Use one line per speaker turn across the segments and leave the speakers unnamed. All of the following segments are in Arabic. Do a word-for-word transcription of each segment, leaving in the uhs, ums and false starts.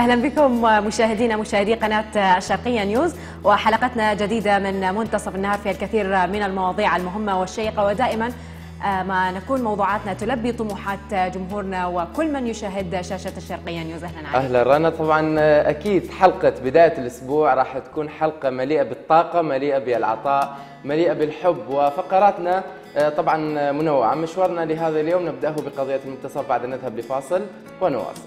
أهلا بكم مشاهدينا مشاهدي قناة الشرقية نيوز، وحلقتنا جديدة من منتصف النهار فيها الكثير من المواضيع المهمة والشيقة، ودائما ما نكون موضوعاتنا تلبي طموحات جمهورنا وكل من يشاهد شاشة الشرقية نيوز. أهلا عليك.
أهلا رنا. طبعا أكيد حلقة بداية الأسبوع راح تكون حلقة مليئة بالطاقة، مليئة بالعطاء، مليئة بالحب، وفقراتنا طبعا منوعة. مشوارنا لهذا اليوم نبدأه بقضية المنتصف، بعد نذهب لفاصل ونواصل.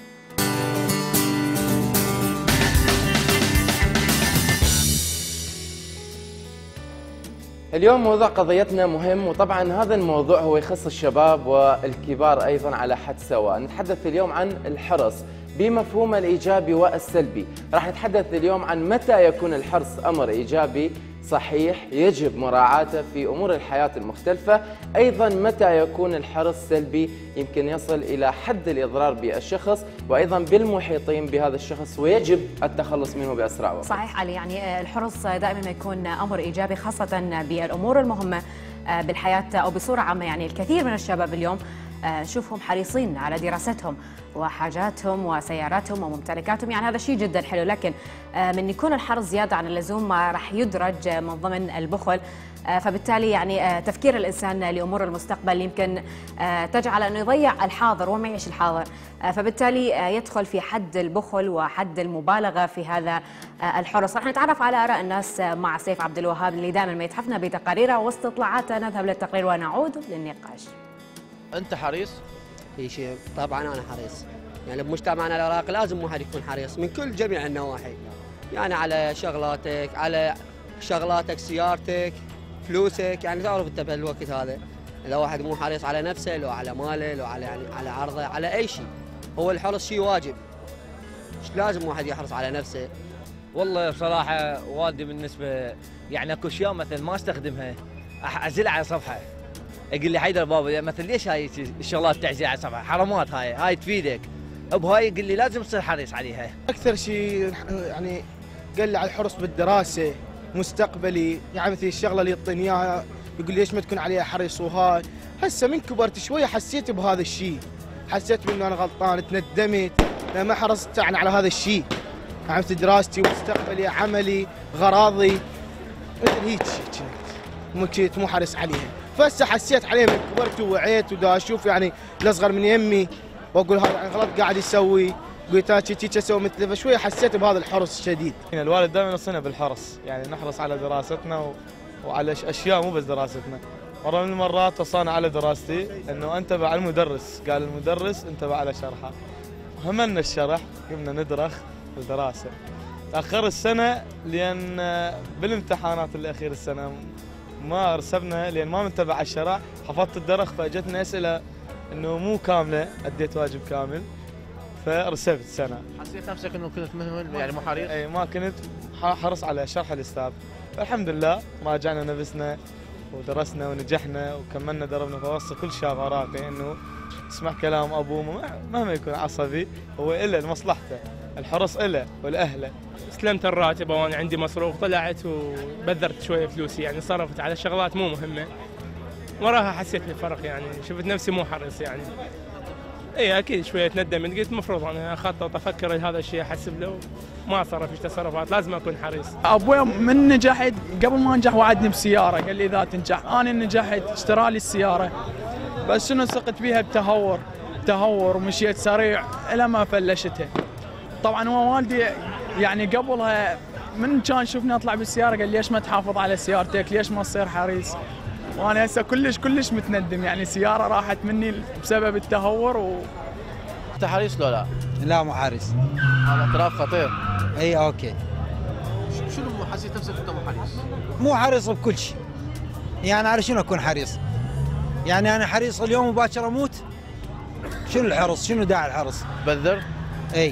اليوم موضوع قضيتنا مهم، وطبعا هذا الموضوع هو يخص الشباب والكبار أيضا على حد سواء. نتحدث اليوم عن الحرص بمفهومه الإيجابي والسلبي. راح نتحدث اليوم عن متى يكون الحرص أمر إيجابي صحيح يجب مراعاته في أمور الحياة المختلفة، أيضا متى يكون الحرص سلبي يمكن يصل إلى حد الإضرار بالشخص وأيضا بالمحيطين بهذا الشخص ويجب التخلص منه بأسرع وقت.
صحيح علي، يعني الحرص دائما ما يكون أمر إيجابي خاصة بالأمور المهمة بالحياة أو بصورة عامة. يعني الكثير من الشباب اليوم نشوفهم حريصين على دراستهم وحاجاتهم وسياراتهم وممتلكاتهم، يعني هذا شيء جدا حلو، لكن من يكون الحرص زيادة عن اللزوم ما راح يدرج من ضمن البخل، فبالتالي يعني تفكير الإنسان لأمور المستقبل يمكن تجعل أنه يضيع الحاضر وما يعيش الحاضر، فبالتالي يدخل في حد البخل وحد المبالغة في هذا الحرص. راح نتعرف على آراء الناس مع سيف عبد الوهاب اللي دائما ما يتحفنا بتقاريره واستطلاعاته. نذهب للتقرير ونعود للنقاش.
أنت حريص؟
في شيء طبعا أنا حريص، يعني بمجتمعنا العراقي لازم واحد يكون حريص من كل جميع النواحي، يعني على شغلاتك، على شغلاتك، سيارتك، فلوسك. يعني تعرف أنت بهالوقت هذا إذا واحد مو حريص على نفسه لو على ماله لو على يعني على عرضه على أي شيء، هو الحرص شيء واجب. لازم واحد يحرص على نفسه.
والله بصراحة والدي بالنسبة يعني اكو اشياء مثلا ما استخدمها أعزلها على صفحة، يقول لي حيدر بابا مثلا ليش هاي الشغلات تعزل على صفحة؟ حرامات هاي هاي تفيدك بهاي. يقول لي لازم تصير حريص عليها.
اكثر شيء يعني قال لي على الحرص بالدراسه مستقبلي، يعني مثل الشغله اللي يعطيني اياها يقول لي ليش ما تكون عليها حريص. وهاي هسه من كبرت شويه حسيت بهذا الشيء، حسيت بانه انا غلطان، تندمت لما حرصت يعني على هذا الشيء، يعني مثل دراستي مستقبلي عملي غراضي مثل هيك مو كنت مو حريص عليها. فهسه حسيت عليه من كبرت ووعيت ودا اشوف يعني الاصغر من يمي واقول هذا يعني غلط قاعد يسوي، قلت هيك اسوي مثله، فشويه حسيت بهذا الحرص الشديد.
الوالد دائما يوصينا بالحرص، يعني نحرص على دراستنا و... وعلى اشياء مو بس دراستنا. مره من المرات وصانا على دراستي انه انتبه على المدرس، قال المدرس انتبه على شرحه. همنا الشرح، قمنا ندرخ الدراسه. تاخر السنه لان بالامتحانات الاخير السنه ما رسبنا لان ما منتبه على الشرح، حفظت الدرخ فاجتني اسئله انه مو كامله، اديت واجب كامل فرسبت سنه.
حسيت نفسك انه كنت مهمل يعني مو حريص؟
اي ما كنت حرص على شرح الاستاذ. فالحمد لله راجعنا نفسنا ودرسنا ونجحنا وكملنا دربنا. فوصي كل شاب عراقي انه يسمع كلام ابوه مهما يكون عصبي هو اله لمصلحته، الحرص اله ولاهله.
استلمت الراتب وانا عندي مصروف، طلعت وبذرت شويه فلوسي، يعني صرفت على شغلات مو مهمه، وراها حسيت بالفرق، يعني شفت نفسي مو حريص. يعني اي اكيد شويه ندمت، قلت المفروض انا اخطط افكر هذا الشيء احسب له ما صرف ايش تصرفات، لازم اكون حريص.
ابوي من نجحت قبل ما انجح وعدني بسياره، قال لي اذا تنجح. انا نجحت اشترى لي السياره، بس شنو سقت بيها بتهور تهور ومشيت سريع الى ما فلشتها. طبعا هو والدي يعني قبلها من كان شوفني اطلع بالسياره قال ليش ما تحافظ على سيارتك، ليش ما تصير حريص. وانا هسه كلش كلش متندم، يعني سياره راحت مني بسبب التهور. و
انت حريص لو لا؟
لا مو حريص.
هذا اعتراف خطير.
اي اوكي.
شنو مو حسيت نفسك انت مو حريص؟
مو حريص بكل شيء. يعني على شنو اكون حريص؟ يعني انا حريص اليوم وباكر اموت؟ شنو الحرص؟ شنو داعي الحرص؟
بذر؟
اي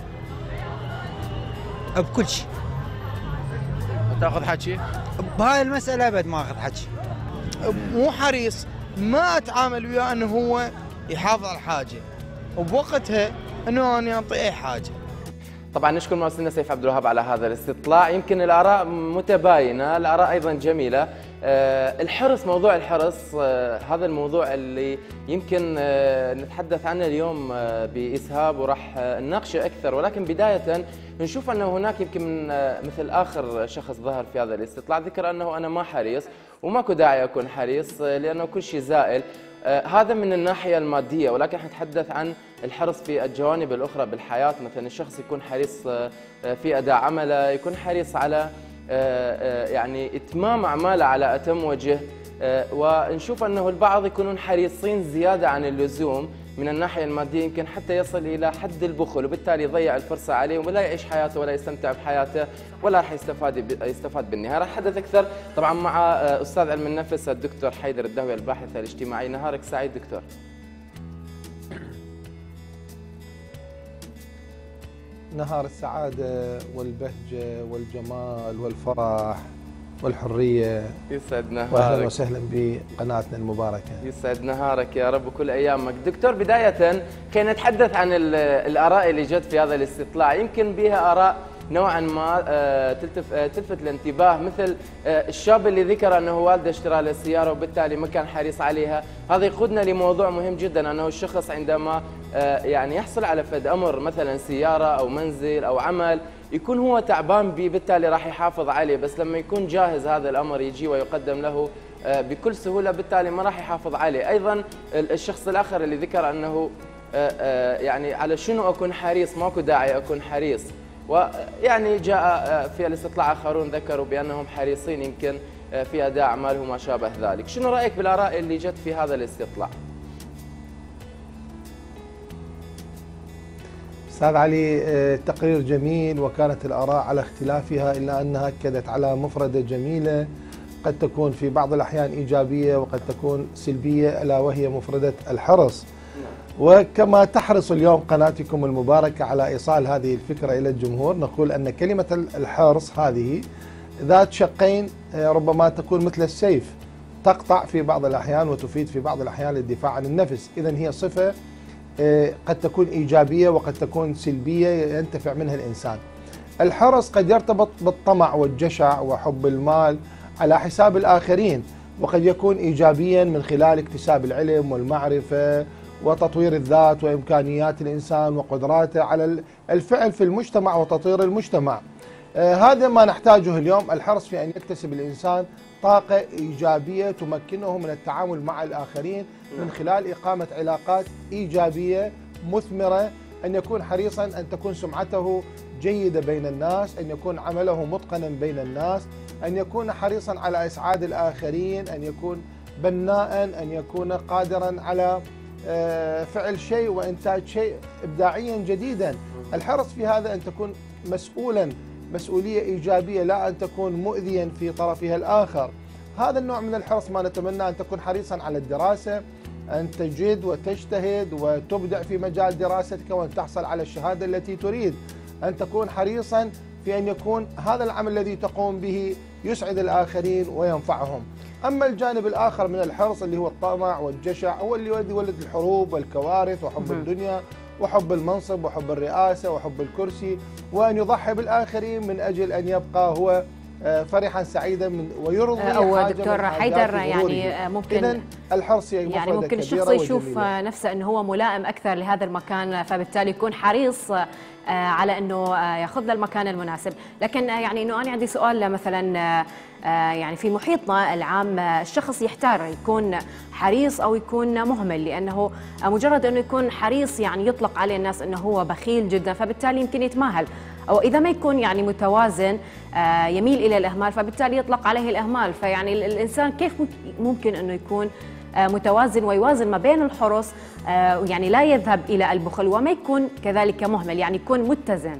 بكل شيء.
تاخذ حكي؟
بهاي المسألة ابد ما اخذ حكي.
مو حريص، ما اتعامل وياه انه هو يحافظ على الحاجه، وبوقتها انه انا اعطي اي حاجه.
طبعا نشكر مراسلنا سيف عبد الوهاب على هذا الاستطلاع. يمكن الاراء متباينه، الاراء ايضا جميله. الحرص، موضوع الحرص هذا الموضوع اللي يمكن نتحدث عنه اليوم بإسهاب وراح نناقشه أكثر، ولكن بداية نشوف أنه هناك يمكن من مثل آخر شخص ظهر في هذا الاستطلاع ذكر أنه أنا ما حريص وماكو داعي أكون حريص لأنه كل شيء زائل. هذا من الناحية المادية، ولكن نتحدث عن الحرص في الجوانب الأخرى بالحياة. مثلا الشخص يكون حريص في أداء عمله، يكون حريص على يعني إتمام أعماله على أتم وجه، ونشوف أنه البعض يكونون حريصين زيادة عن اللزوم من الناحية المادية، يمكن حتى يصل إلى حد البخل، وبالتالي يضيع الفرصة عليه ولا يعيش حياته ولا يستمتع بحياته ولا راح يستفاد يستفاد بالنهاية. راح أتحدث أكثر طبعا مع أستاذ علم النفس الدكتور حيدر الدهوي الباحث الاجتماعي. نهارك سعيد دكتور.
نهار السعادة والبهجة والجمال والفرح والحرية.
يسعد نهارك
واهلا وسهلا بقناتنا المباركة.
يسعد نهارك يا رب وكل ايامك. دكتور بداية خلينا نتحدث عن الآراء اللي جت في هذا الاستطلاع، يمكن بها آراء نوعا ما تلتف تلفت الانتباه، مثل الشاب اللي ذكر انه والده اشترى له سياره وبالتالي ما كان حريص عليها. هذا يقودنا لموضوع مهم جدا، انه الشخص عندما يعني يحصل على فد امر مثلا سياره او منزل او عمل يكون هو تعبان به، بالتالي راح يحافظ عليه، بس لما يكون جاهز هذا الامر يجي ويقدم له بكل سهوله بالتالي ما راح يحافظ عليه. ايضا الشخص الاخر اللي ذكر انه يعني على شنو اكون حريص، ماكو داعي اكون حريص، ويعني جاء في الاستطلاع آخرون ذكروا بأنهم حريصين يمكن في أداء أعمالهم وما شابه ذلك. شنو رأيك بالآراء اللي جت في هذا الاستطلاع؟
أستاذ علي، تقرير جميل وكانت الآراء على اختلافها، إلا أنها أكدت على مفردة جميلة قد تكون في بعض الأحيان إيجابية وقد تكون سلبية، ألا وهي مفردة الحرص. وكما تحرص اليوم قناتكم المباركة على إيصال هذه الفكرة إلى الجمهور، نقول أن كلمة الحرص هذه ذات شقين، ربما تكون مثل السيف، تقطع في بعض الأحيان وتفيد في بعض الأحيان للدفاع عن النفس. إذن هي صفة قد تكون إيجابية وقد تكون سلبية ينتفع منها الإنسان. الحرص قد يرتبط بالطمع والجشع وحب المال على حساب الآخرين، وقد يكون إيجابيا من خلال اكتساب العلم والمعرفة وتطوير الذات وإمكانيات الإنسان وقدراته على الفعل في المجتمع وتطوير المجتمع. آه هذا ما نحتاجه اليوم، الحرص في أن يكتسب الإنسان طاقة إيجابية تمكنه من التعامل مع الآخرين من خلال إقامة علاقات إيجابية مثمرة، أن يكون حريصا أن تكون سمعته جيدة بين الناس، أن يكون عمله متقنا بين الناس، أن يكون حريصا على إسعاد الآخرين، أن يكون بناء، أن يكون قادرا على فعل شيء وإنتاج شيء إبداعيا جديدا. الحرص في هذا أن تكون مسؤولا مسؤولية إيجابية، لا أن تكون مؤذيا في طرفها الآخر. هذا النوع من الحرص ما نتمنى، أن تكون حريصا على الدراسة، أن تجد وتجتهد وتبدع في مجال دراستك وأن تحصل على الشهادة التي تريد، أن تكون حريصا في أن يكون هذا العمل الذي تقوم به يسعد الآخرين وينفعهم. أما الجانب الآخر من الحرص اللي هو الطمع والجشع، هو اللي يولد الحروب والكوارث وحب الدنيا وحب المنصب وحب الرئاسة وحب الكرسي، وأن يضحي بالآخرين من أجل أن يبقى هو فرحا سعيدا من ويرضي
أو دكتور حيدر، يعني ممكن
الحرص
يعني ممكن الشخص يشوف نفسه أنه هو ملائم أكثر لهذا المكان، فبالتالي يكون حريص على أنه ياخذ له المكان المناسب. لكن يعني أنه أنا عندي سؤال، مثلا يعني في محيطنا العام الشخص يحتار يكون حريص أو يكون مهمل، لأنه مجرد أنه يكون حريص يعني يطلق عليه الناس أنه هو بخيل جدا، فبالتالي يمكن يتماهل، أو إذا ما يكون يعني متوازن يميل إلى الإهمال، فبالتالي يطلق عليه الإهمال. فيعني الإنسان كيف ممكن أنه يكون متوازن ويوازن ما بين الحرص، يعني لا يذهب إلى البخل وما يكون كذلك مهمل، يعني يكون متزن؟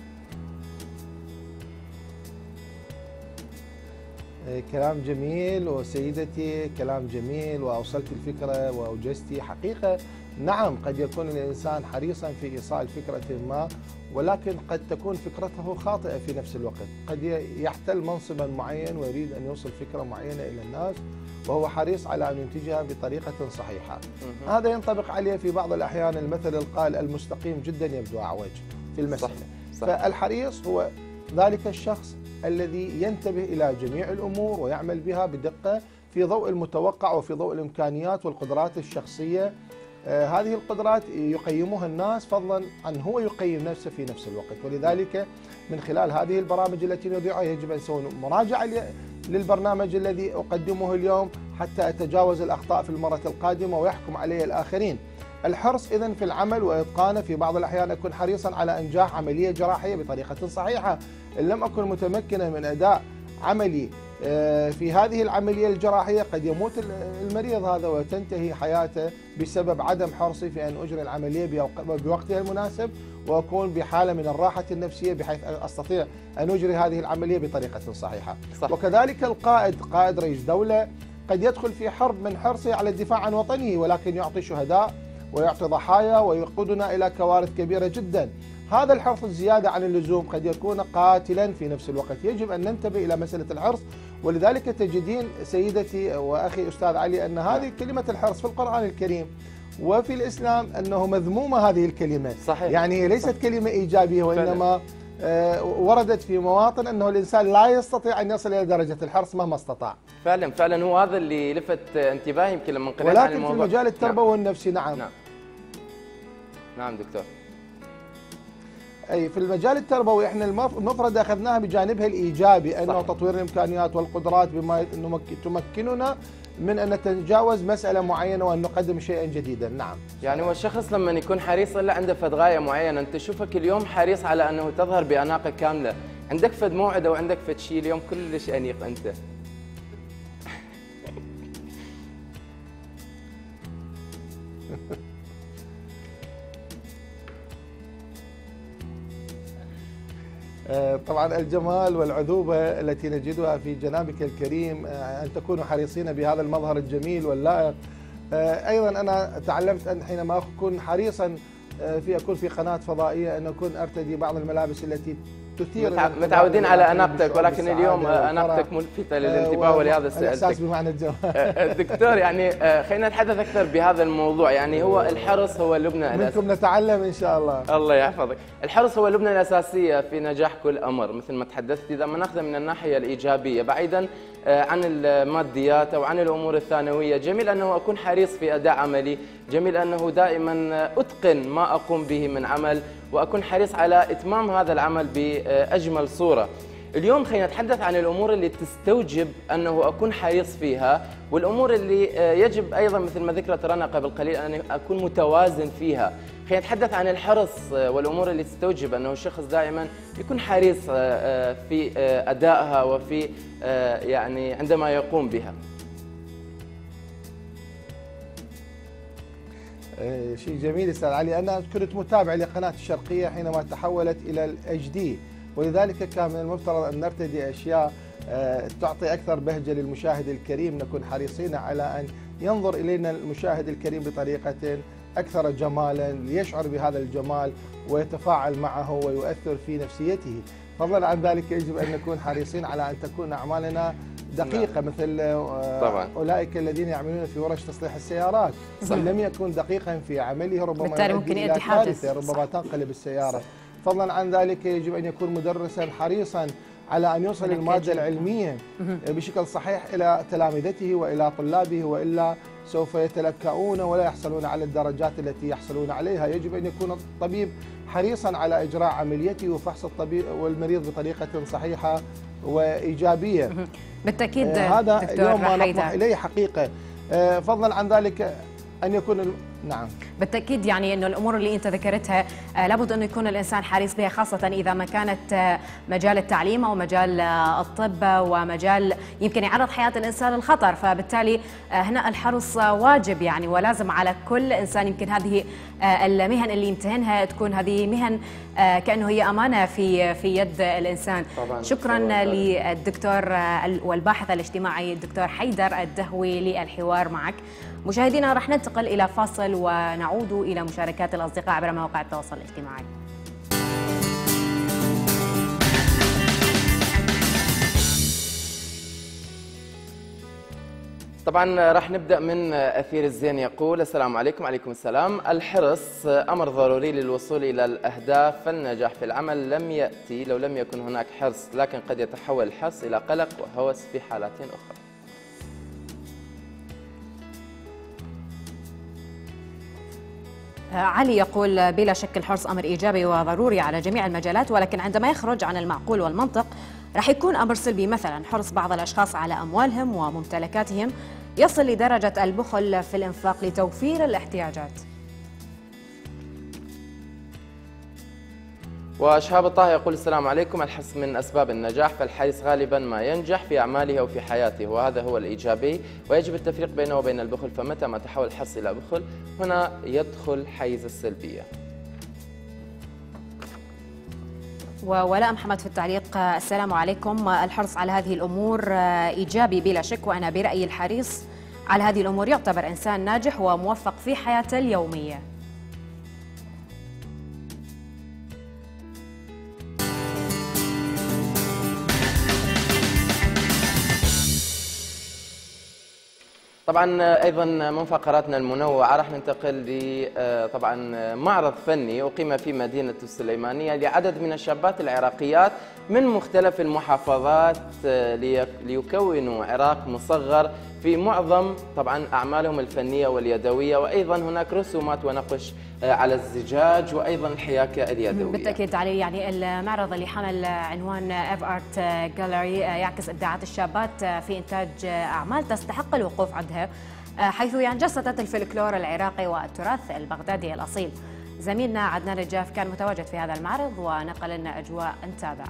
كلام جميل وسيدتي، كلام جميل، وأوصلت الفكرة وأوجزتي حقيقة. نعم، قد يكون الإنسان حريصا في إيصال فكرة ما، ولكن قد تكون فكرته خاطئة في نفس الوقت. قد يحتل منصبا معين ويريد أن يوصل فكرة معينة إلى الناس وهو حريص على أن ينتجها بطريقة صحيحة. هذا ينطبق عليه في بعض الأحيان المثل القائل المستقيم جدا يبدو أعوج في المسألة. صح. صح. فالحريص هو ذلك الشخص الذي ينتبه إلى جميع الأمور ويعمل بها بدقة في ضوء المتوقع وفي ضوء الإمكانيات والقدرات الشخصية. آه هذه القدرات يقيمها الناس فضلا عن هو يقيم نفسه في نفس الوقت، ولذلك من خلال هذه البرامج التي نذيعها يجب أن نسوي مراجعة للبرنامج الذي أقدمه اليوم حتى أتجاوز الأخطاء في المرة القادمة ويحكم عليه الآخرين. الحرص إذن في العمل وإتقانه، في بعض الأحيان أكون حريصا على إنجاح عملية جراحية بطريقة صحيحة. إن لم أكن متمكنا من أداء عملي في هذه العملية الجراحية قد يموت المريض هذا وتنتهي حياته بسبب عدم حرصي في أن أجري العملية بوقتها المناسب وأكون بحالة من الراحة النفسية بحيث أستطيع أن أجري هذه العملية بطريقة صحيحة. صح. وكذلك القائد، قائد رئيس دولة قد يدخل في حرب من حرصه على الدفاع عن وطنه، ولكن يعطي شهداء ويعطي ضحايا ويقودنا إلى كوارث كبيرة جدا. هذا الحرص الزيادة عن اللزوم قد يكون قاتلا في نفس الوقت. يجب أن ننتبه إلى مسألة الحرص، ولذلك تجدين سيدتي وأخي أستاذ علي أن هذه كلمة الحرص في القرآن الكريم وفي الإسلام أنه مذمومة هذه الكلمة. صحيح. يعني ليست صحيح. كلمة إيجابية، وإنما آه وردت في مواطن أنه الإنسان لا يستطيع أن يصل إلى درجة الحرص مهما استطاع.
فعلا فعلا هو هذا اللي لفت انتباهي يمكن لما قرأت عن الموضوع.
ولكن في المجال التربوي نعم. والنفسي نعم.
نعم نعم دكتور.
أي في المجال التربوي احنا المفرد اخذناها بجانبها الايجابي انه صح. تطوير الامكانيات والقدرات بما تمكننا من ان نتجاوز مساله معينه وان نقدم شيئا جديدا. نعم.
يعني هو الشخص لما يكون حريص الا عنده فد غايه معينه، انت تشوفك اليوم حريص على انه تظهر باناقه كامله، عندك فد موعد او عندك فد شيء اليوم كلش انيق انت.
طبعا الجمال والعذوبة التي نجدها في جنابك الكريم، أن تكونوا حريصين بهذا المظهر الجميل واللائق. أيضا أنا تعلمت أن حينما أكون حريصا في أكون في قناة فضائية أن أكون أرتدي بعض الملابس التي تثير.
متعودين على أناقتك، ولكن اليوم أناقتك ملفتة للانتباه ولهذا سألتك.
الإحساس بمعنى الجمال.
دكتور يعني خلينا نتحدث أكثر بهذا الموضوع. يعني هو الحرص هو اللبنة الأساسية.
منكم نتعلم إن شاء الله.
الله يحفظك. الحرص هو اللبنة الأساسية في نجاح كل أمر مثل ما تحدثت. إذا ما ناخذه من الناحية الإيجابية بعيدا عن الماديات أو عن الأمور الثانوية، جميل أنه أكون حريص في أداء عملي، جميل أنه دائما أتقن ما أقوم به من عمل وأكون حريص على إتمام هذا العمل بأجمل صورة. اليوم خلينا نتحدث عن الأمور اللي تستوجب أنه أكون حريص فيها، والأمور اللي يجب أيضا مثل ما ذكرت رنا قبل قليل أن أكون متوازن فيها. خلينا نتحدث عن الحرص والأمور اللي تستوجب أنه الشخص دائما يكون حريص في أدائها وفي يعني عندما يقوم بها.
شيء جميل استاذ علي. انا كنت متابع لقناه الشرقيه حينما تحولت الى الاتش دي، ولذلك كان من المفترض ان نرتدي اشياء تعطي اكثر بهجه للمشاهد الكريم، نكون حريصين على ان ينظر الينا المشاهد الكريم بطريقه اكثر جمالا ليشعر بهذا الجمال ويتفاعل معه ويؤثر في نفسيته. فضلا عن ذلك يجب ان نكون حريصين على ان تكون اعمالنا دقيقة مثل طبعا. أولئك الذين يعملون في ورش تصليح السيارات، من لم يكن دقيقا في عمله ربما
بالتالي ممكن يؤدي حادث،
ربما تنقلب السيارة. فضلا عن ذلك يجب أن يكون مدرسا حريصا على أن يوصل المادة العلمية بشكل صحيح إلى تلامذته وإلى طلابه، وإلا سوف يتلكؤون ولا يحصلون على الدرجات التي يحصلون عليها. يجب أن يكون الطبيب حريصا على إجراء عمليته وفحص الطبيب والمريض بطريقة صحيحة وإيجابية.
بالتأكيد
آه هذا اليوم ما نطمح إليه حقيقة. آه فضلا عن ذلك أن يكون نعم
بالتأكيد يعني أنه الأمور اللي أنت ذكرتها آه لابد أنه يكون الإنسان حريص بها، خاصة إذا ما كانت آه مجال التعليم أو مجال آه الطب ومجال يمكن يعرض حياة الإنسان للخطر. فبالتالي آه هنا الحرص آه واجب يعني ولازم على كل إنسان. يمكن هذه آه المهن اللي يمتهنها تكون هذه مهن آه كأنه هي أمانة في في يد الإنسان. طبعاً. شكرا للدكتور آه والباحث الاجتماعي الدكتور حيدر الدهوي للحوار معك. مشاهدينا رح ننتقل إلى فاصل ونعود إلى مشاركات الأصدقاء عبر مواقع التواصل الاجتماعي.
طبعا راح نبدأ من أثير الزين يقول: السلام عليكم. عليكم السلام. الحرص أمر ضروري للوصول إلى الأهداف، فالنجاح في العمل لم يأتي لو لم يكن هناك حرص، لكن قد يتحول الحرص إلى قلق وهوس في حالات أخرى.
علي يقول: بلا شك الحرص أمر إيجابي وضروري على جميع المجالات، ولكن عندما يخرج عن المعقول والمنطق راح يكون أمر سلبي. مثلا حرص بعض الأشخاص على أموالهم وممتلكاتهم يصل لدرجة البخل في الإنفاق لتوفير الاحتياجات.
وشهاب الطه يقول: السلام عليكم. الحرص من أسباب النجاح، فالحريص غالبا ما ينجح في أعماله أو في حياته، وهذا هو الإيجابي، ويجب التفريق بينه وبين البخل، فمتى ما تحول الحرص إلى بخل هنا يدخل حيز السلبية.
وولاء محمد في التعليق: السلام عليكم. الحرص على هذه الأمور إيجابي بلا شك، وأنا برأيي الحريص على هذه الأمور يعتبر إنسان ناجح وموفق في حياته اليومية.
طبعا ايضا من فقراتنا المنوعه راح ننتقل ل طبعا معرض فني اقيم في مدينه السليمانيه لعدد من الشابات العراقيات من مختلف المحافظات ليكونوا عراق مصغر في معظم طبعا اعمالهم الفنيه واليدويه، وايضا هناك رسومات ونقش على الزجاج وايضا الحياكه اليدويه.
بالتاكيد علي، يعني المعرض اللي حمل عنوان اف ارت جاليري يعكس ابداعات الشابات في انتاج اعمال تستحق الوقوف عندها، حيث يعني جسدت الفلكلور العراقي والتراث البغدادي الاصيل. زميلنا عدنان الجاف كان متواجد في هذا المعرض ونقل لنا اجواء نتابع.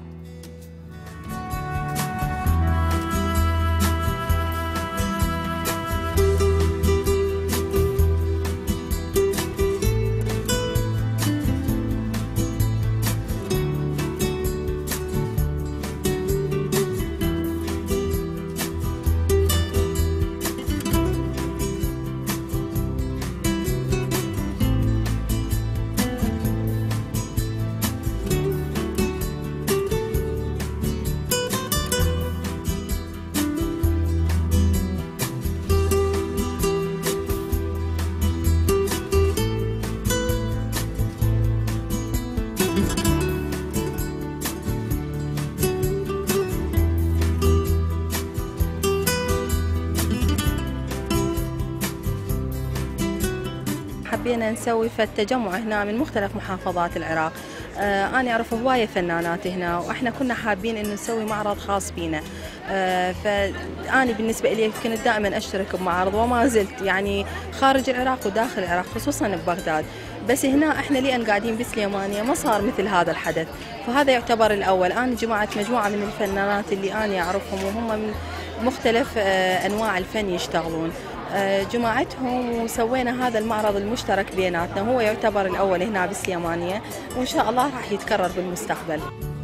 حبينا نسوي فالتجمع هنا من مختلف محافظات العراق. آه أنا أعرف هواية فنانات هنا، وإحنا كنا حابين إنه نسوي معرض خاص فينا. آه فأنا بالنسبة لي كنت دائما أشترك بمعارض وما زلت يعني خارج العراق وداخل العراق، خصوصا ببغداد. بس هنا إحنا لأن قاعدين بسليمانية ما صار مثل هذا الحدث، فهذا يعتبر الأول. أنا جمعت مجموعة من الفنانات اللي أنا أعرفهم وهم من مختلف آه أنواع الفن يشتغلون، جماعتهم وسوينا هذا المعرض المشترك بيناتنا، هو يعتبر الأول هنا بسليمانية، وإن شاء الله راح يتكرر بالمستقبل.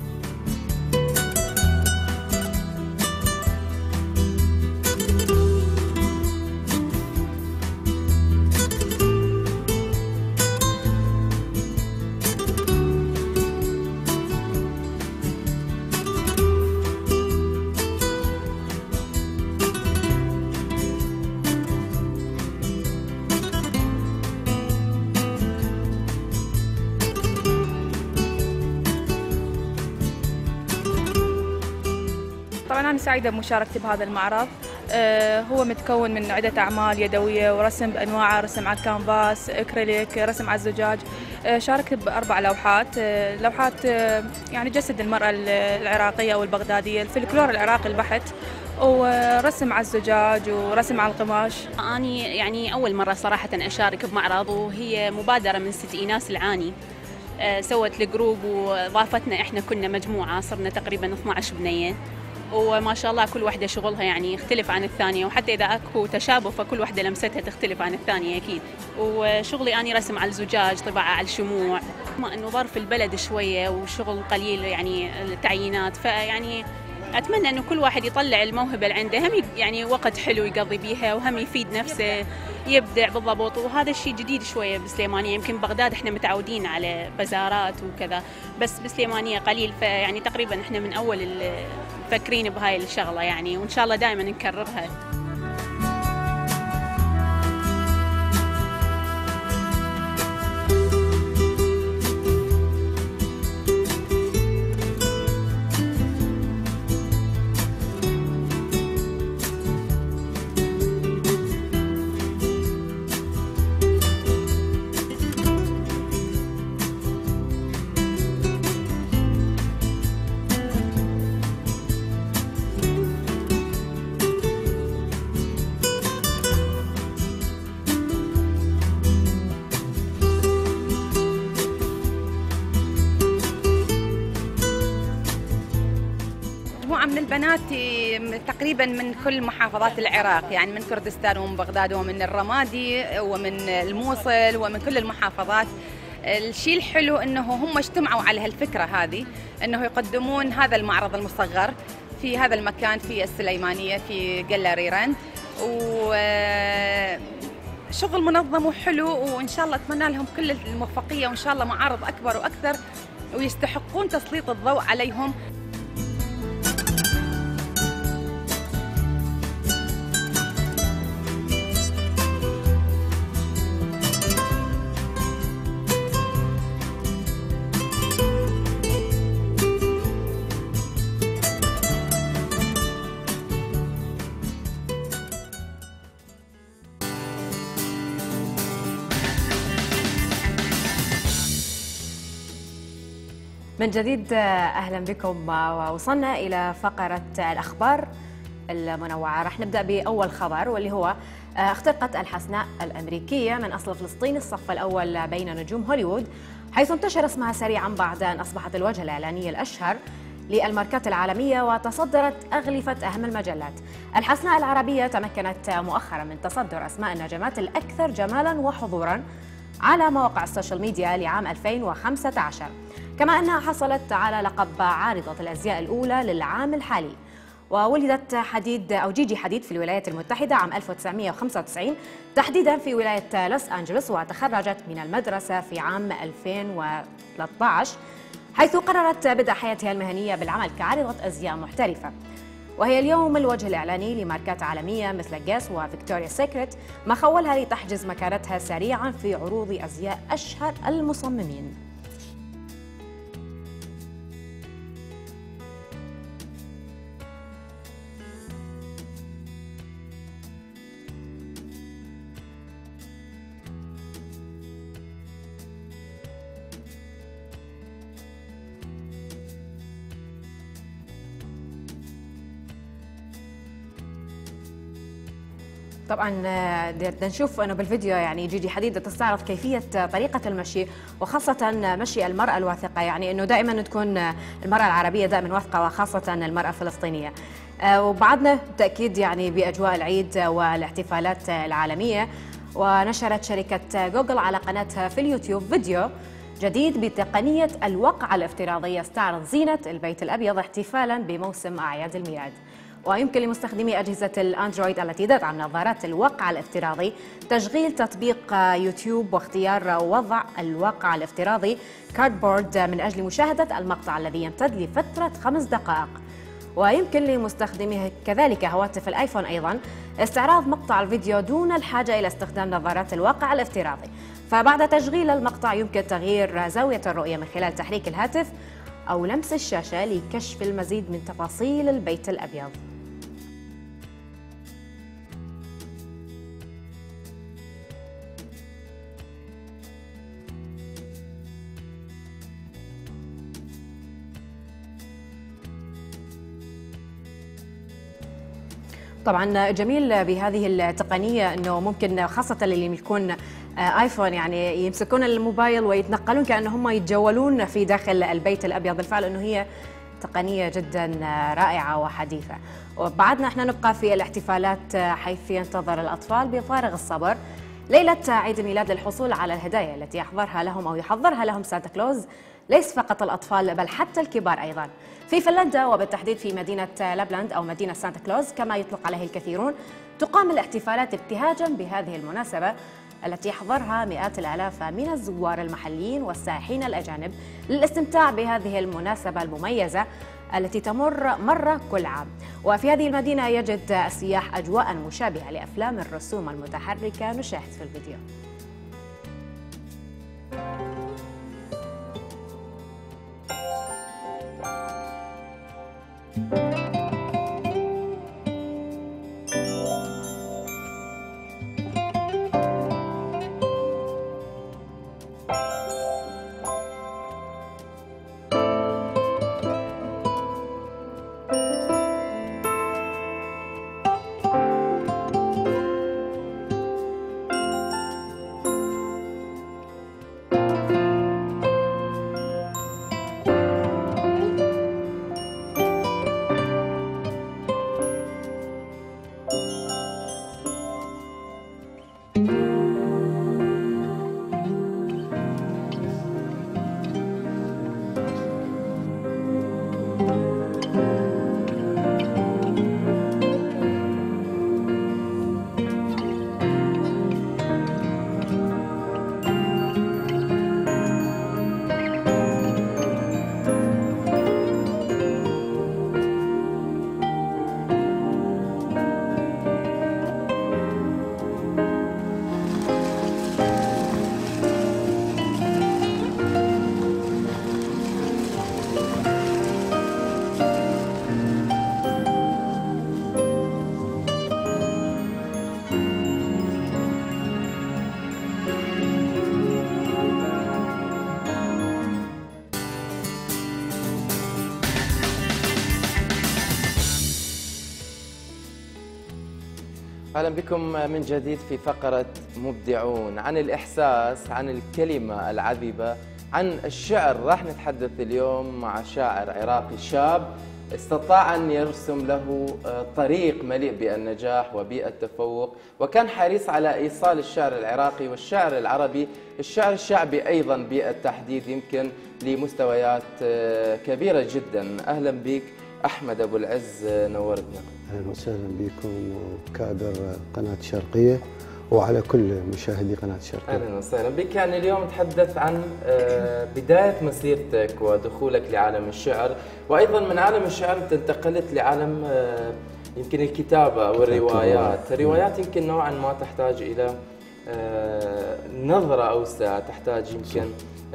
طبعا أنا سعيدة بمشاركتي بهذا المعرض. هو متكون من عدة أعمال يدوية ورسم بأنواعه، رسم على الكانفاس، أكريليك، رسم على الزجاج. شاركت بأربع لوحات، لوحات يعني جسد المرأة العراقية أو البغدادية، الفلكلور العراقي البحت، ورسم على الزجاج ورسم على القماش.
أني يعني أول مرة صراحة أشارك بمعرض، وهي مبادرة من ست إيناس العاني. سوت الجروب وضافتنا، إحنا كنا مجموعة صرنا تقريبا اثني عشر بنية، وما شاء الله كل واحدة شغلها يعني يختلف عن الثانية، وحتى إذا أكو تشابه فكل واحدة لمستها تختلف عن الثانية أكيد. وشغلي أني رسم على الزجاج، طباعة على الشموع، ما إنه ظرف البلد شوية وشغل قليل يعني التعيينات، فيعني أتمنى إنه كل واحد يطلع الموهبة اللي عنده، هم يعني وقت حلو يقضي بيها وهم يفيد نفسه يبدع بالضبط. وهذا الشيء جديد شوية بسليمانية، يمكن بغداد إحنا متعودين على بازارات وكذا، بس بسليمانية قليل، فيعني تقريبا إحنا من أول مفكرين بهاي الشغلة يعني، وإن شاء الله دائما نكررها.
البنات تقريبا من كل محافظات العراق، يعني من كردستان ومن بغداد ومن الرمادي ومن الموصل ومن كل المحافظات. الشيء الحلو انه هم اجتمعوا على هالفكره هذه، انه يقدمون هذا المعرض المصغر في هذا المكان في السليمانيه في جاليري رند، وشغل منظم وحلو، وان شاء الله اتمنى لهم كل الموفقيه، وان شاء الله معارض اكبر واكثر، ويستحقون تسليط الضوء عليهم.
من جديد أهلا بكم، ووصلنا إلى فقرة الأخبار المنوعة. راح نبدأ بأول خبر، واللي هو اخترقت الحسناء الأمريكية من أصل فلسطيني الصف الأول بين نجوم هوليوود، حيث انتشر اسمها سريعا بعد أن أصبحت الوجه الإعلاني الأشهر للماركات العالمية وتصدرت أغلفة أهم المجلات. الحسناء العربية تمكنت مؤخرا من تصدر أسماء النجمات الأكثر جمالا وحضورا على مواقع السوشيال ميديا لعام ألفين وخمسة عشر، كما أنها حصلت على لقب عارضة الأزياء الأولى للعام الحالي. وولدت حديد أو جيجي حديد في الولايات المتحدة عام ألف وتسعمئة وخمسة وتسعين، تحديدا في ولاية لوس أنجلوس، وتخرجت من المدرسة في عام ألفين وثلاثة عشر، حيث قررت بدء حياتها المهنية بالعمل كعارضة أزياء محترفة. وهي اليوم الوجه الإعلاني لماركات عالمية مثل جيس وفيكتوريا سيكريت، ما خولها لتحجز مكانتها سريعا في عروض أزياء أشهر المصممين. طبعا بدنا نشوف انه بالفيديو يعني جيجي حديد تستعرض كيفيه طريقه المشي، وخاصه مشي المراه الواثقه، يعني انه دائما تكون المراه العربيه دائما واثقه، وخاصه المراه الفلسطينيه. وبعدنا بالتاكيد يعني باجواء العيد والاحتفالات العالميه، ونشرت شركه جوجل على قناتها في اليوتيوب فيديو جديد بتقنيه الواقع الافتراضي يستعرض زينه البيت الابيض احتفالا بموسم اعياد الميلاد. ويمكن لمستخدمي أجهزة الأندرويد التي تدعم نظارات الواقع الافتراضي تشغيل تطبيق يوتيوب واختيار وضع الواقع الافتراضي كاردبورد من أجل مشاهدة المقطع الذي يمتد لفترة خمس دقائق. ويمكن لمستخدمي كذلك هواتف الآيفون أيضا استعراض مقطع الفيديو دون الحاجة إلى استخدام نظارات الواقع الافتراضي. فبعد تشغيل المقطع يمكن تغيير زاوية الرؤية من خلال تحريك الهاتف أو لمس الشاشة لكشف المزيد من تفاصيل البيت الأبيض. طبعا جميل بهذه التقنية أنه ممكن خاصة اللي يملكون آيفون يعني يمسكون الموبايل ويتنقلون كأنهم يتجولون في داخل البيت الأبيض. بالفعل أنه هي تقنية جدا رائعة وحديثة. وبعدنا احنا نبقى في الاحتفالات، حيث ينتظر الأطفال بفارغ الصبر ليلة عيد الميلاد للحصول على الهدايا التي يحضرها لهم أو يحضرها لهم سانتا كلوز، ليس فقط الأطفال بل حتى الكبار أيضا. في فنلندا وبالتحديد في مدينة لابلاند أو مدينة سانتا كلوز كما يطلق عليه الكثيرون، تقام الاحتفالات ابتهاجا بهذه المناسبة التي يحضرها مئات الآلاف من الزوار المحليين والسائحين الأجانب للاستمتاع بهذه المناسبة المميزة التي تمر مرة كل عام. وفي هذه المدينة يجد السياح أجواء مشابهة لأفلام الرسوم المتحركة. نشاهد في الفيديو.
أهلا بكم من جديد في فقرة مبدعون، عن الإحساس، عن الكلمة العذبة، عن الشعر. راح نتحدث اليوم مع شاعر عراقي شاب استطاع أن يرسم له طريق مليء بالنجاح وبالتفوق، وكان حريص على إيصال الشعر العراقي والشعر العربي، الشعر الشعبي أيضا بالتحديد، يمكن لمستويات كبيرة جدا. أهلا بك أحمد أبو العز، نورتنا.
أهلا وسهلا بكم وكادر قناة الشرقية وعلى كل مشاهدي قناة الشرقية.
أهلا وسهلا بك. يعني اليوم نتحدث عن بداية مسيرتك ودخولك لعالم الشعر، وأيضا من عالم الشعر أنت انتقلت لعالم يمكن الكتابة والروايات. الروايات يمكن نوعا ما تحتاج إلى نظرة أوسع، تحتاج يمكن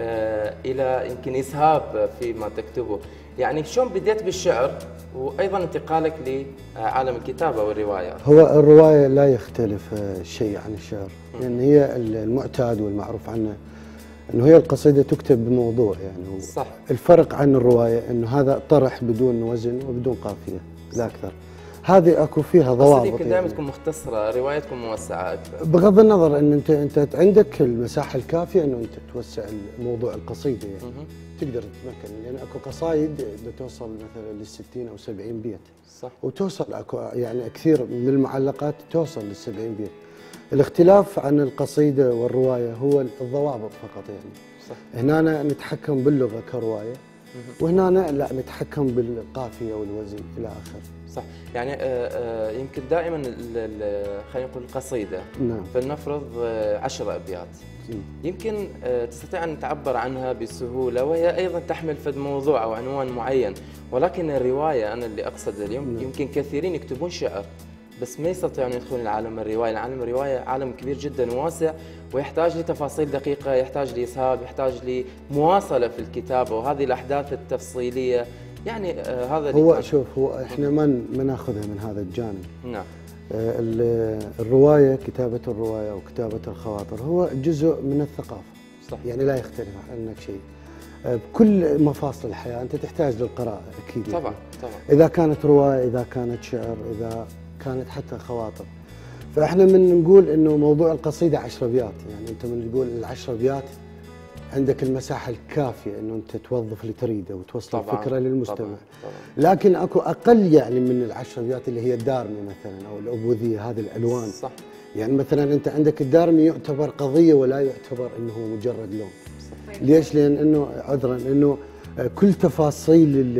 إلى يمكن إسهاب فيما تكتبه. يعني شلون بديت بالشعر وايضا انتقالك لعالم الكتابه والروايات؟
هو الروايه لا يختلف شيء عن الشعر، لان يعني هي المعتاد والمعروف عنه انه هي القصيده تكتب بموضوع، يعني
صح.
الفرق عن الروايه انه هذا طرح بدون وزن وبدون قافيه لا اكثر. هذه اكو فيها ضوابط،
يمكن دائما تكون مختصره، روايتكم موسعه اكثر.
بغض النظر ان انت انت عندك المساحه الكافيه انه انت توسع الموضوع القصيده، يعني م -م. تقدر تتمكن، لان اكو قصايد توصل مثلا للستين او سبعين بيت.
صح.
وتوصل اكو يعني كثير من المعلقات توصل للسبعين بيت. الاختلاف عن القصيده والروايه هو الضوابط فقط، يعني صح. هنا نتحكم باللغه كروايه، وهنا لا نتحكم بالقافيه والوزن الى اخره.
صح. يعني آآ آآ يمكن دائما خلينا نقول القصيده،
نعم،
فلنفرض عشر ابيات، يمكن تستطيع ان تعبر عنها بسهوله، وهي ايضا تحمل فد موضوع او عنوان معين. ولكن الروايه انا اللي اقصد اليوم، نعم، يمكن كثيرين يكتبون شعر بس ما يستطيعون يدخلون لعالم الروايه، عالم الروايه عالم كبير جدا وواسع، ويحتاج لتفاصيل دقيقه، يحتاج لاسهاب، يحتاج لمواصله في الكتابه وهذه الاحداث التفصيليه. يعني آه هذا
هو شوف، هو احنا ما ما ناخذها من هذا الجانب.
نعم.
آه الروايه، كتابه الروايه وكتابه الخواطر هو جزء من الثقافه.
صح.
يعني لا يختلف عنك شيء. آه بكل مفاصل الحياه انت تحتاج للقراءه اكيد.
طبعا
يعني.
طبعا.
اذا كانت روايه، اذا كانت شعر، اذا كانت حتى خواطر. فاحنا من نقول انه موضوع القصيده عشر ابيات، يعني انت من تقول العشر ابيات عندك المساحه الكافيه انه انت توظف اللي تريده وتوصل الفكره للمستمع. طبعاً. طبعاً. لكن اكو اقل يعني من العشر ابيات اللي هي الدارمي مثلا او الابوذيه، هذه الالوان.
صح.
يعني مثلا انت عندك الدارمي يعتبر قضيه ولا يعتبر انه هو مجرد لون. صح. ليش؟ لان انه عذرا انه كل تفاصيل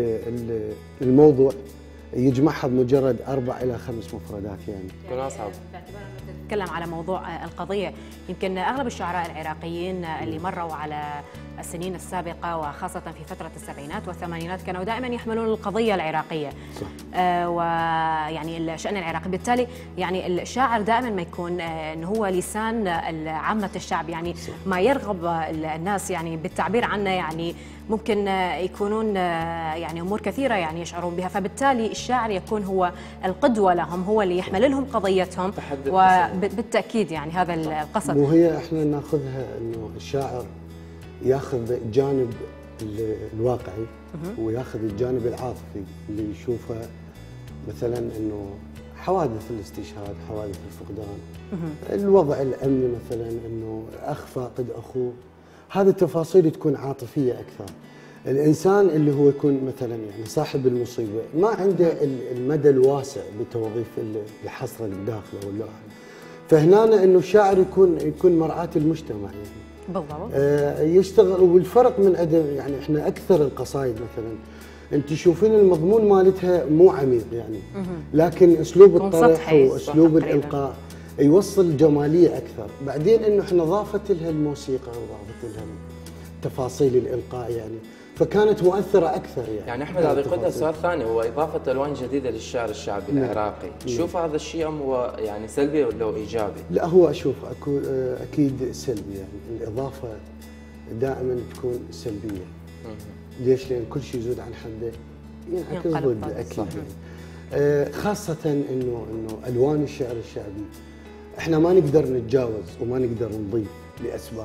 الموضوع يجمعها بمجرد اربع الى خمس مفردات، يعني
يكون اصعب.
نتكلم على موضوع القضيه، يمكن اغلب الشعراء العراقيين اللي مروا على السنين السابقه وخاصه في فتره السبعينات والثمانينات كانوا دائما يحملون القضيه العراقيه.
صح.
آه ويعني الشان العراقي، بالتالي يعني الشاعر دائما ما يكون آه انه هو لسان عامه الشعب، يعني صح. ما يرغب الناس يعني بالتعبير عنه، يعني ممكن يكونون يعني امور كثيره يعني يشعرون بها، فبالتالي الشاعر يكون هو القدوه لهم، هو اللي يحمل لهم قضيتهم، وبالتاكيد يعني هذا القصد.
وهي احنا ناخذها انه الشاعر ياخذ الجانب الواقعي وياخذ الجانب العاطفي اللي يشوفه، مثلا انه حوادث الاستشهاد، حوادث الفقدان، الوضع الامني مثلا، انه اخ فاقد اخوه، هذه التفاصيل تكون عاطفيه اكثر. الانسان اللي هو يكون مثلا يعني صاحب المصيبه ما عنده المدى الواسع بتوظيف الحصره اللي داخله واللوحه. فهنا انه الشاعر يكون يكون مرآة المجتمع، يعني
بالضبط.
آه يشتغل. والفرق من أدب، يعني احنا اكثر القصائد مثلا انت تشوفين المضمون مالتها مو عميق يعني، لكن اسلوب الطرح واسلوب الالقاء يوصل جماليه اكثر. بعدين انه احنا ضافت لها الموسيقى وضافت لها تفاصيل الالقاء، يعني فكانت مؤثره اكثر. يعني
يعني احمد هذا يقودنا سؤال ثاني، هو اضافه الوان جديده للشعر الشعبي العراقي، تشوف هذا الشيء ام هو يعني سلبي ولا ايجابي؟
لا، هو اشوف اكو اكيد سلبي، يعني الاضافه دائما تكون سلبيه. ليش؟ لان كل شيء يزود عن حده ينعكس ضده اكيد. يعني. آه خاصه انه انه الوان الشعر الشعبي احنا ما نقدر نتجاوز وما نقدر نضيف لاسباب.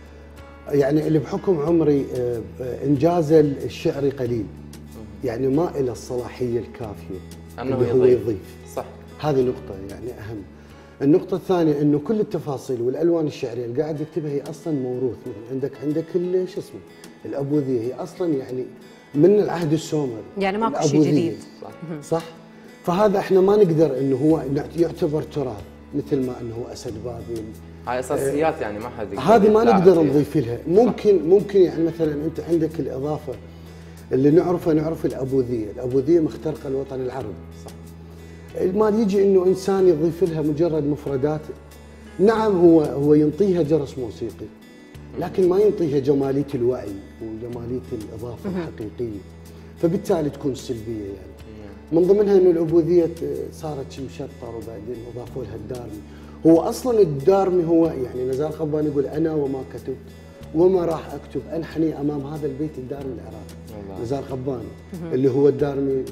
يعني اللي بحكم عمري آه انجاز الشعري قليل، يعني ما له الصلاحيه الكافيه
انه
هو يضيف.
صح.
هذه نقطه يعني اهم. النقطة الثانية انه كل التفاصيل والالوان الشعرية اللي قاعد يكتبها هي اصلا موروث من عندك عندك شو اسمه الابوذية، هي اصلا يعني من العهد السومري،
يعني ماكو شيء جديد.
صح. صح؟ فهذا احنا ما نقدر انه هو يعتبر تراث مثل ما انه هو اسد بابل.
هاي اساسيات يعني ما حد
هذه ما نقدر نضيف لها، ممكن صح. ممكن يعني مثلا انت عندك الاضافة اللي نعرفه نعرف الابوذية، الابوذية مخترقة الوطن العربي. صح. ما يجي انه انسان يضيف لها مجرد مفردات، نعم هو هو ينطيها جرس موسيقي لكن ما ينطيها جماليه الوعي وجماليه الاضافه الحقيقيه، فبالتالي تكون سلبيه يعني. من ضمنها انه العبوديه صارت مشطر وبعدين اضافوا لها الدارمي. هو اصلا الدارمي هو يعني نزار قباني يقول انا وما كتبت وما راح اكتب انحني امام هذا البيت الدارمي العراقي. نزار قباني اللي هو الدارمي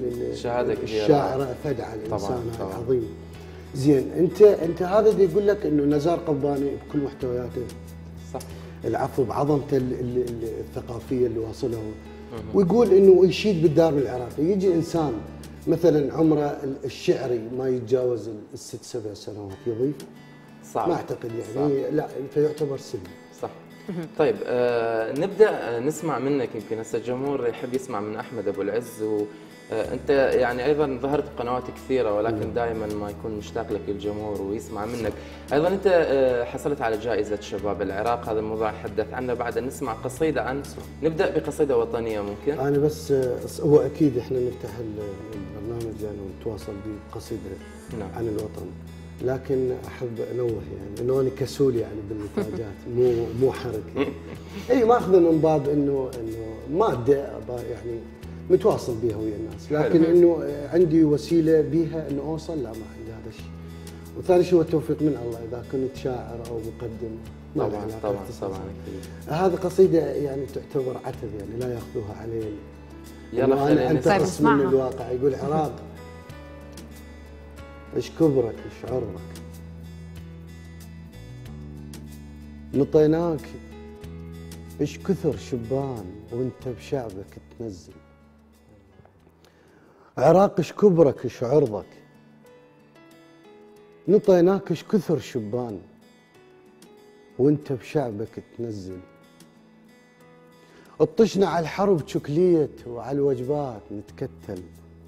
الشاعر فدعه الانسان العظيم. زين انت انت هذا اللي يقول لك انه نزار قباني بكل محتوياته صح العفو بعظمته الثقافيه اللي واصله ويقول انه يشيد بالدارمي العراقي، يجي انسان مثلا عمره الشعري ما يتجاوز الست سبع سنوات يضيف؟ صعب ما اعتقد يعني صعب. لا فيعتبر سلبي. صح.
طيب آه نبدا نسمع منك، يمكن هسه الجمهور يحب يسمع من احمد ابو العز، وانت يعني ايضا ظهرت قنوات كثيره ولكن دائما ما يكون مشتاق لك الجمهور ويسمع منك. ايضا انت آه حصلت على جائزه شباب العراق، هذا الموضوع نتحدث عنه بعد. نسمع قصيده عن نبدا بقصيده وطنيه ممكن.
انا بس هو اكيد احنا نفتح البرنامج يعني ونتواصل بقصيده نعم. عن الوطن، لكن احب انوه يعني انه انا كسول يعني بالمفاجات مو مو حرق يعني. اي ماخذه من باب انه انه ماده يعني متواصل بها ويا الناس، لكن انه عندي وسيله بها انه اوصل لا ما عندي هذا الشيء. وثاني شيء هو التوفيق من الله، اذا كنت شاعر او مقدم ما
طبعا طبعا طبعا.
هذه قصيده يعني تعتبر عتب يعني لا ياخذوها علينا.
يلا خلينا
انتقص من الواقع. يقول عراق ايش كبرك ايش عرضك، نطيناك ايش كثر شبان وانت بشعبك تنزل. عراق ايش كبرك ايش عرضك، نطيناك ايش كثر شبان وانت بشعبك تنزل. اطشنا على الحرب شكليت وعلى الوجبات نتكتل.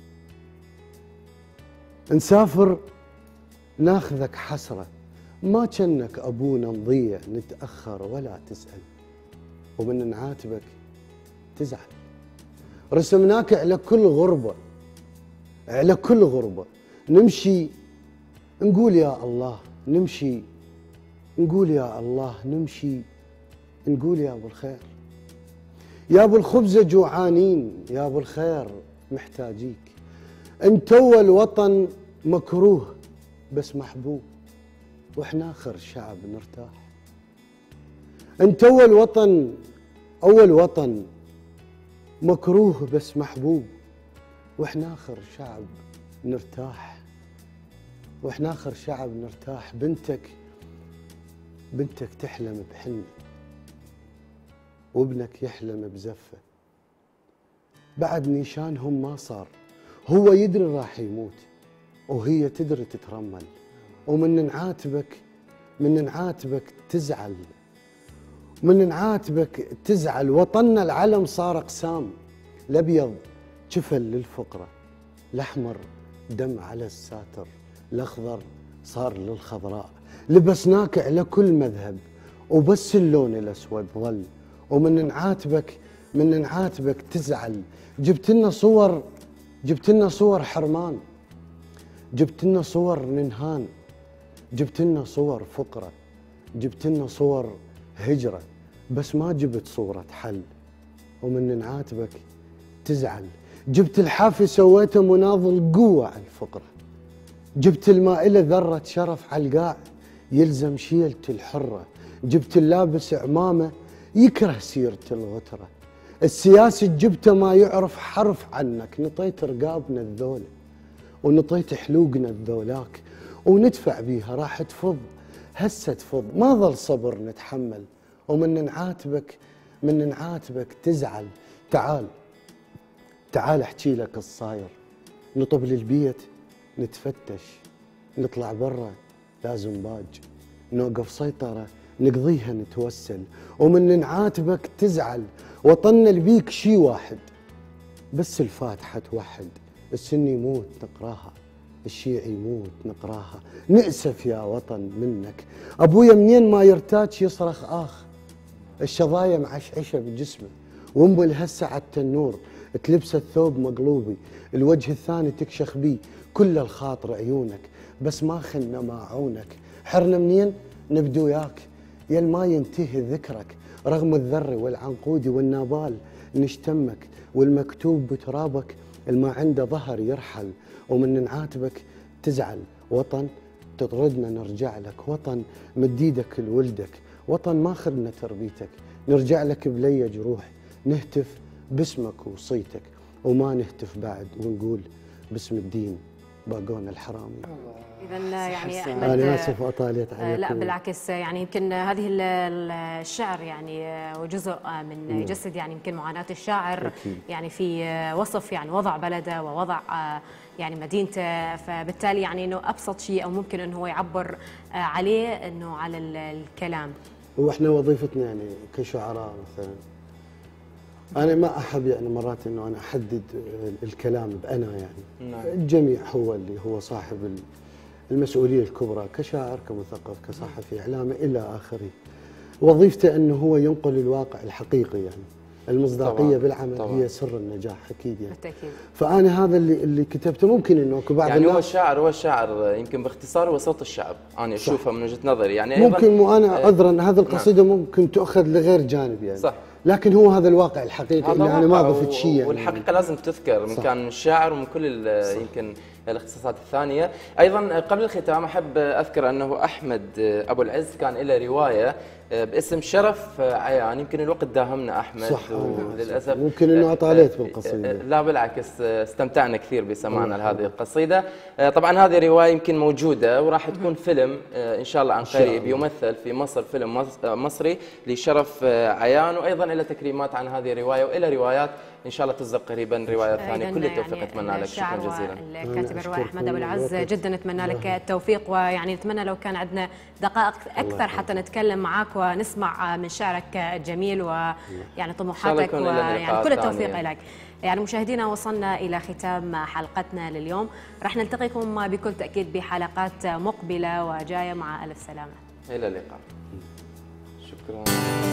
نسافر ناخذك حسرة ما كنك أبونا نضيع نتأخر ولا تسأل. ومن نعاتبك تزعل. رسمناك على كل غربة على كل غربة نمشي نقول يا الله نمشي نقول يا الله نمشي نقول يا أبو الخير. يا أبو الخبزة جوعانين يا أبو الخير محتاجيك. انت اول وطن مكروه بس محبوب واحنا اخر شعب نرتاح. انت اول وطن اول وطن مكروه بس محبوب واحنا اخر شعب نرتاح. واحنا اخر شعب نرتاح. بنتك بنتك تحلم بحلم وابنك يحلم بزفه. بعد نيشانهم ما صار، هو يدري راح يموت وهي تدري تترمل. ومن نعاتبك من نعاتبك تزعل من نعاتبك تزعل. وطننا العلم صار اقسام، الابيض جفل للفقره، الاحمر دم على الساتر، الاخضر صار للخضراء. لبسناك على كل مذهب وبس اللون الاسود ظل. ومن نعاتبك من نعاتبك تزعل. جبت لنا صور جبت لنا صور حرمان، جبت لنا صور ننهان، جبت لنا صور فقرة، جبت لنا صور هجرة، بس ما جبت صورة حل. ومن نعاتبك تزعل. جبت الحافي سويته مناضل قوة على الفقرة. جبت المائلة ذرة شرف على القاع يلزم شيلة الحرة. جبت اللابس عمامة يكره سيرة الغترة. السياسي جبته ما يعرف حرف عنك. نطيت رقابنا الذولة ونطيت حلوقنا الذولاك وندفع بيها راح تفض هسه تفض. ما ظل صبر نتحمل. ومن نعاتبك من نعاتبك تزعل. تعال تعال احكي لك الصاير. نطب للبيت نتفتش، نطلع برا لازم باج، نوقف سيطرة نقضيها نتوسل، ومن نعاتبك تزعل، وطننا لبيك شي واحد، بس الفاتحة توحد، السني يموت نقراها، الشيعي يموت نقراها، نأسف يا وطن منك، أبويا منين ما يرتاج يصرخ آخ، الشظايا معشعشة بجسمه، وامه الهسة على التنور، تلبس الثوب مقلوبي، الوجه الثاني تكشخ بيه، كل الخاطر عيونك، بس ما خلنا معونك، حرنا منين نبدو وياك، يل ما ينتهي ذكرك، رغم الذر والعنقود والنابال نشتمك، والمكتوب بترابك الما عنده ظهر يرحل، ومن نعاتبك تزعل، وطن تطردنا نرجع لك، وطن مد ايدك لولدك، وطن ما خدنا تربيتك، نرجع لك بلي جروح، نهتف باسمك وصيتك، وما نهتف بعد ونقول باسم الدين باقونا الحرامي.
إذا يعني أحمد،
أنا آسف أطالت عليكم.
لا بالعكس، يعني يمكن هذه الشعر يعني وجزء من يجسد يعني يمكن معاناة الشاعر أكيد. يعني في وصف يعني وضع بلده ووضع يعني مدينته، فبالتالي يعني انه ابسط شيء او ممكن انه هو يعبر عليه انه على الكلام.
واحنا وظيفتنا يعني كشعراء مثلا، انا ما احب يعني مرات انه انا احدد الكلام بانا يعني نعم. الجميع هو اللي هو صاحب المسؤوليه الكبرى كشاعر كمثقف كصحفي اعلامي الى اخره. وظيفته انه هو ينقل الواقع الحقيقي يعني. المصداقيه طبعاً. بالعمل طبعاً. هي سر النجاح اكيد يعني.
بالتاكيد.
فانا هذا اللي اللي كتبته، ممكن انه بعض
يعني هو الشاعر هو الشاعر يمكن باختصار هو صوت الشعب، انا اشوفها من وجهه نظري يعني.
ممكن مو انا عذرا هذه القصيده نعم. ممكن تؤخذ لغير جانب يعني صح. لكن هو هذا الواقع الحقيقي اللي انا ما ضفت شيء يعني.
والحقيقه لازم تذكر من كان الشاعر ومن كل يمكن الاختصاصات الثانيه. ايضا قبل الختام احب اذكر انه احمد ابو العز كان له روايه باسم شرف عيان، يمكن الوقت داهمنا احمد
صح.
وللاسف
ممكن انه اطالت بالقصيده.
لا بالعكس، استمتعنا كثير بسماعنا لهذه القصيده. طبعا هذه روايه يمكن موجوده وراح تكون فيلم ان شاء الله عن قريب يمثل في مصر، فيلم مصري لشرف عيان، وايضا له تكريمات عن هذه الروايه والى روايات ان شاء الله تصدر قريبا روايات ثانيه. كل التوفيق يعني اتمنى لك، شكرا جزيلا.
الكاتب الروائي احمد ابو العز جدا نتمنى لك التوفيق، ويعني نتمنى لو كان عندنا دقائق اكثر حتى نتكلم معك ونسمع من شعرك الجميل ويعني طموحاتك، ويعني كل التوفيق لك. يعني مشاهدينا وصلنا الى ختام حلقتنا لليوم، راح نلتقيكم بكل تاكيد بحلقات مقبله وجايه، مع الف سلامه.
الى اللقاء. شكرا.